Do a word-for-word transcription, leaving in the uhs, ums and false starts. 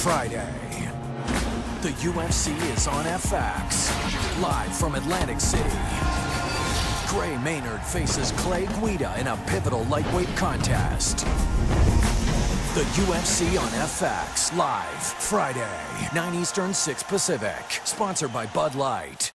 Friday. The U F C is on F X, live from Atlantic City. Gray Maynard faces Clay Guida in a pivotal lightweight contest. The U F C on F X, live, Friday, nine Eastern, six Pacific. Sponsored by Bud Light.